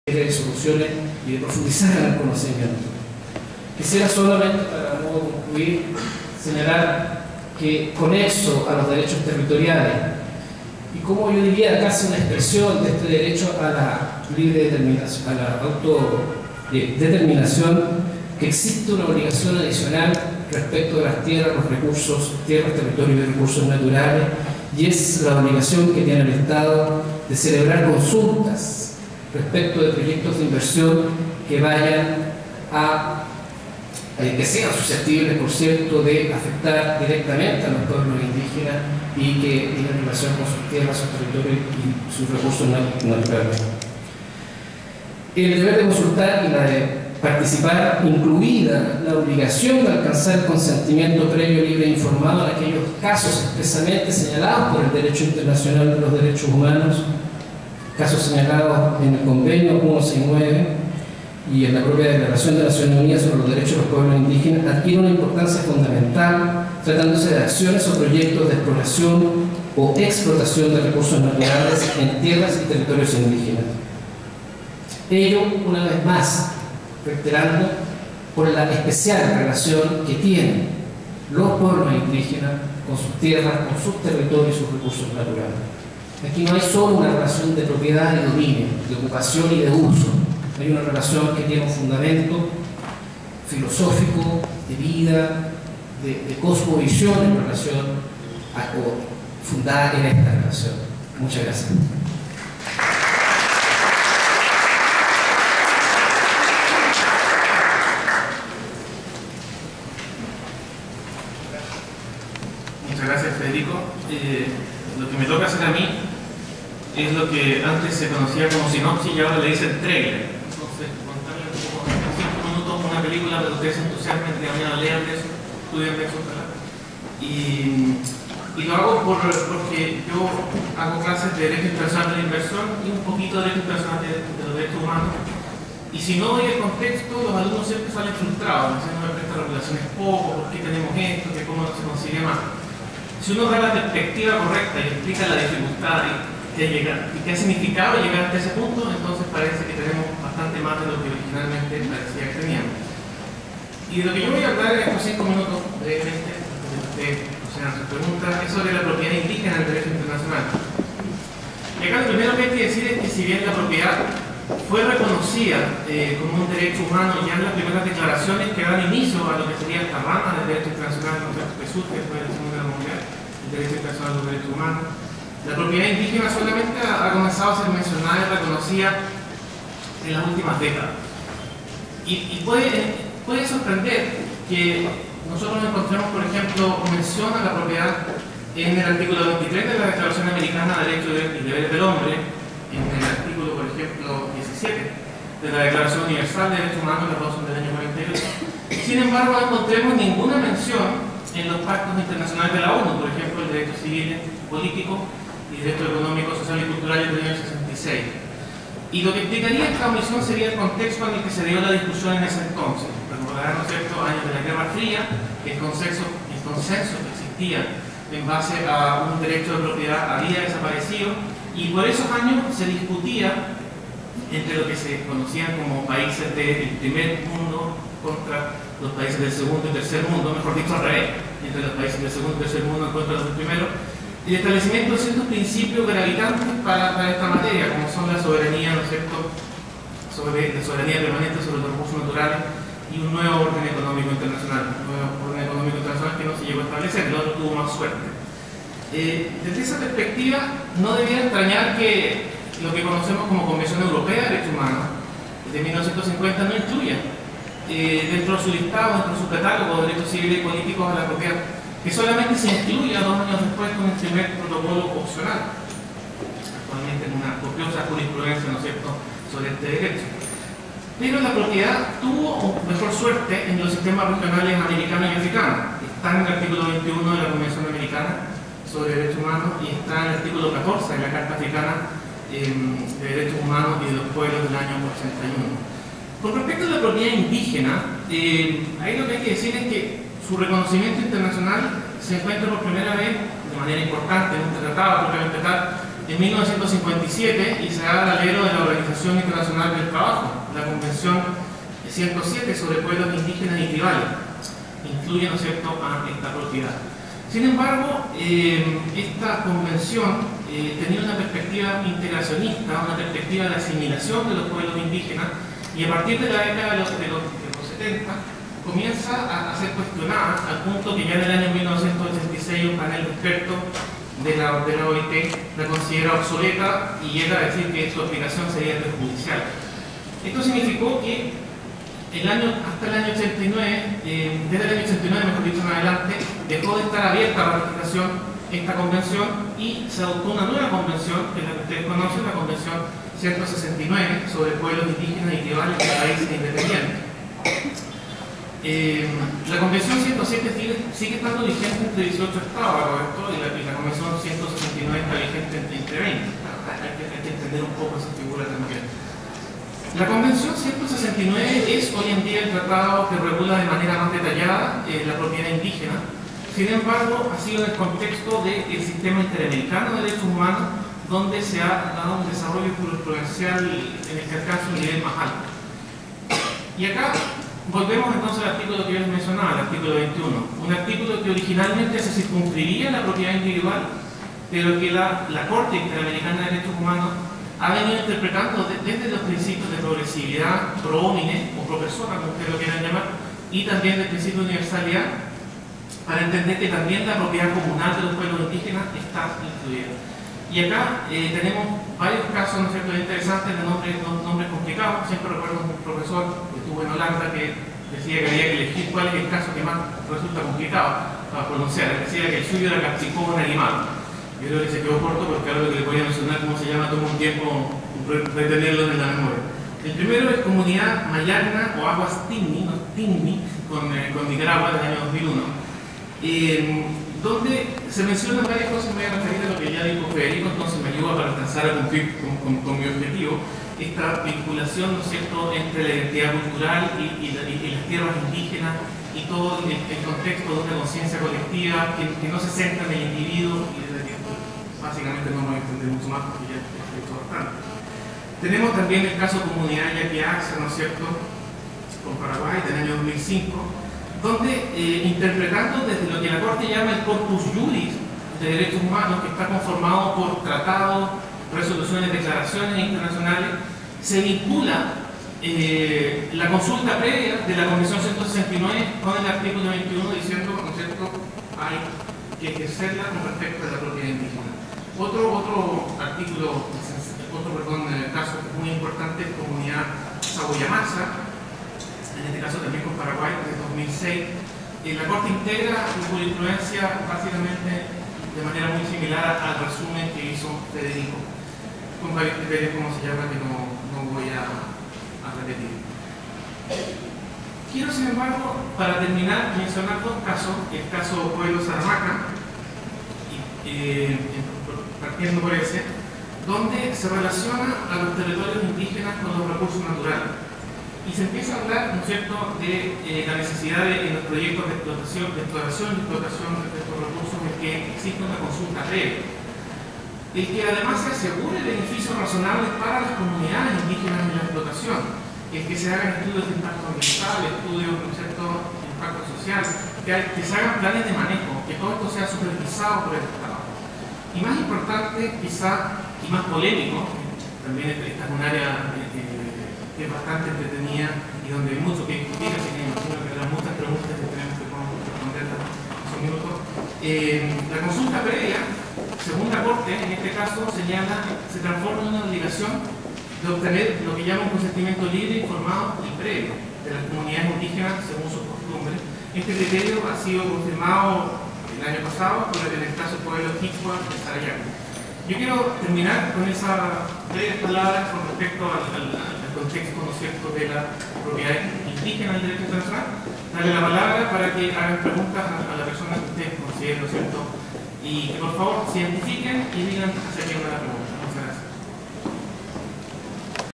de soluciones y de profundizar en el conocimiento. Quisiera solamente, para modo de concluir, señalar que conexo a los derechos territoriales y como yo diría casi una expresión de este derecho a la libre determinación, a la autodeterminación, que existe una obligación adicional respecto de las tierras, los recursos, tierras, territorios y recursos naturales, y es la obligación que tiene el Estado de celebrar consultas respecto de proyectos de inversión que vayan a que sean susceptibles, por cierto, de afectar directamente a los pueblos indígenas y que tienen relación con sus tierras, sus territorios y sus recursos naturales. El deber de consultar y la de participar, incluida la obligación de alcanzar el consentimiento previo, libre e informado en aquellos casos expresamente señalados por el derecho internacional de los derechos humanos, casos señalados en el convenio 169 y en la propia Declaración de Naciones Unidas sobre los Derechos de los Pueblos Indígenas, adquiere una importancia fundamental tratándose de acciones o proyectos de exploración o explotación de recursos naturales en tierras y territorios indígenas. Ello, una vez más, reiterando por la especial relación que tienen los pueblos indígenas con sus tierras, con sus territorios y sus recursos naturales. Aquí no hay solo una relación de propiedad y dominio, de ocupación y de uso. Hay una relación que tiene un fundamento filosófico, de vida, de cosmovisión en relación fundada en esta relación. Muchas gracias. Muchas gracias, Federico. Lo que me toca hacer a mí es lo que antes se conocía como sinopsis y ahora le dicen trailer. Entonces, contarles en 5 minutos una película para que ustedes se entusiasmen, de mañana lean de eso, estudien de eso, ¿verdad? Y lo hago porque yo hago clases de Derecho Internacional de la Inversión y un poquito de Derecho Internacional de los Derechos Humanos. Y si no doy el contexto, los alumnos siempre salen frustrados, diciendo que me prestan regulaciones poco, por qué tenemos esto, que cómo no se consigue más. Si uno da la perspectiva correcta y explica la dificultad y qué ha significado llegar hasta ese punto, entonces parece que tenemos bastante más de lo que originalmente parecía que teníamos. Y de lo que yo voy a hablar en estos 5 minutos, brevemente, ustedes hagan sus preguntas, es sobre la propiedad indígena en el derecho internacional. Y acá lo primero que hay que decir es que si bien la propiedad fue reconocida como un derecho humano ya en las primeras declaraciones que dan inicio a lo que sería esta rama del derecho internacional, que surge después de la Segunda Guerra Mundial, el derecho internacional de los derechos humanos, la propiedad indígena solamente ha comenzado a ser mencionada y reconocida en las últimas décadas. Y puede sorprender que nosotros encontremos, por ejemplo, mención a la propiedad en el artículo 23 de la Declaración Americana de Derechos y Deberes del Hombre, en el artículo, por ejemplo, 17 de la Declaración Universal de Derechos Humanos, la adopción del año 48. Sin embargo, no encontremos ninguna mención en los pactos internacionales de la ONU, por ejemplo, el derecho civil, político y derecho económico, social y cultural del año 66. Y lo que explicaría esta omisión sería el contexto en el que se dio la discusión en ese entonces. Recordarán, ¿no es cierto?, años de la Guerra Fría, el consenso que existía en base a un derecho de propiedad había desaparecido, y por esos años se discutía entre lo que se conocían como países del primer mundo contra los países del segundo y tercer mundo, mejor dicho al revés, entre los países del segundo y tercer mundo contra los del primero, y el establecimiento de ciertos principios gravitantes para esta materia, como son la soberanía, ¿no es cierto?, sobre la soberanía permanente sobre los recursos naturales y un nuevo orden económico internacional, que no se llegó a establecer, el otro tuvo más suerte. Desde esa perspectiva, no debería extrañar que lo que conocemos como Convención Europea de Derechos Humanos de 1950 no incluya dentro de su listado, dentro de su catálogo de derechos civiles y políticos a la propiedad, que solamente se incluya 2 años después con el primer protocolo opcional, actualmente en una copiosa jurisprudencia, ¿no es cierto?, sobre este derecho. Pero la propiedad tuvo mejor suerte en los sistemas regionales americanos y africanos. Está en el artículo 21 de la Convención Americana sobre Derechos Humanos y está en el artículo 14 de la Carta Africana de Derechos Humanos y de los Pueblos del año 81. Con respecto a la propiedad indígena, ahí lo que hay que decir es que su reconocimiento internacional se encuentra por primera vez, de manera importante, en un tratado propiamente tal, en 1957 y se da al alero de la Organización Internacional del Trabajo, la Convención 107 sobre pueblos indígenas y tribales. Incluye, ¿no es cierto?, a esta propiedad. Sin embargo, esta convención tenía una perspectiva integracionista, una perspectiva de asimilación de los pueblos indígenas, y a partir de la década de los 70 comienza a ser cuestionada, al punto que ya en el año 1986 un panel de expertos de la OIT la considera obsoleta y llega a decir que su aplicación sería perjudicial. Esto significó que hasta el año 89, desde el año 89, mejor dicho, en adelante, dejó de estar abierta a la ratificación esta convención y se adoptó una nueva convención, que es la que ustedes conocen, la Convención 169 sobre pueblos indígenas y tribales de países independientes. La Convención 107 sigue estando vigente entre 18 estados, y la Convención 169 está vigente entre 20. Hay que entender un poco esa figura también. La Convención 169 es hoy en día el tratado que regula de manera más detallada la propiedad indígena. Sin embargo, ha sido en el contexto del sistema interamericano de derechos humanos donde se ha dado un desarrollo jurisprudencial en el que alcanza un nivel más alto. Y acá volvemos entonces al artículo que yo les mencionaba, el artículo 21. Un artículo que originalmente se circunscribía en la propiedad individual, pero que la Corte Interamericana de Derechos Humanos ha venido interpretando desde los principios de progresividad, pro homine o pro persona, como ustedes lo quieran llamar, y también del principio de universalidad, para entender que también la propiedad comunal de los pueblos indígenas está incluida. Y acá tenemos varios casos, ¿no es cierto?, interesantes de nombres complicados. Siempre recuerdo un profesor que estuvo en Holanda que decía que había que elegir cuál es el caso que más resulta complicado para pronunciar. Decía que el suyo era Capsicón animal. Yo creo que se quedó corto porque ahora lo que le voy a mencionar cómo se llama toma un tiempo retenerlo en la memoria. El primero es Comunidad Mayagna o Aguas Tinni, con Nicaragua del año 2001. Donde se mencionan varias cosas. Me voy a referir a lo que ya dijo Federico, entonces me ayuda para alcanzar a cumplir con mi objetivo, esta vinculación, ¿no es cierto?, entre la identidad cultural y las tierras indígenas y todo el contexto de una conciencia colectiva que no se centra en el individuo y desde que básicamente no me voy a entender mucho más porque ya he hecho bastante. Tenemos también el caso Comunidad Yaquiaxa, ¿no es cierto?, con Paraguay del año 2005, donde interpretando desde lo que la Corte llama el corpus juris de derechos humanos, que está conformado por tratados, resoluciones, declaraciones internacionales, se vincula la consulta previa de la Convención 169 con el artículo 21 diciendo, ¿no es cierto?, hay que ejercerla con respecto a la propiedad indígena. Otro caso que es muy importante es Comunidad Saboyamasa, en este caso también con Paraguay, de 2006. La Corte integra su jurisprudencia básicamente de manera muy similar al resumen que hizo Federico, con varios criterios, como se llama, que no voy a repetir. Quiero, sin embargo, para terminar, mencionar dos casos: el caso Pueblo Saramaca, partiendo por ese, donde se relaciona a los territorios indígenas con los recursos naturales. Y se empieza a hablar, ¿no es cierto?, de la necesidad en los proyectos de explotación de estos recursos de que exista una consulta previa. El que además se asegure beneficios razonables para las comunidades indígenas en la explotación, el que se hagan estudios de impacto ambiental, estudios, ¿no es cierto?, de impacto social, que se hagan planes de manejo, que todo esto sea supervisado por el Estado. Y más importante, quizá, y más polémico, también esta es un área que es bastante entretenida y donde hay mucho que discutir, así que imagino que habrá muchas preguntas que tenemos que responderlas en un minuto. La consulta previa, según la Corte, en este caso se transforma en una obligación de obtener lo que llama un consentimiento libre, informado y previo de las comunidades indígenas según sus costumbres. Este criterio ha sido confirmado el año pasado por el caso Pueblo Quichua de Sarayaco. Yo quiero terminar con esas breves palabras con respecto al contexto, ¿no es cierto?, de la propiedad indígena del derecho internacional. Darle la palabra para que hagan preguntas a la persona que ustedes consideren, ¿no es cierto?, y que por favor se identifiquen y digan hacia quién va la pregunta.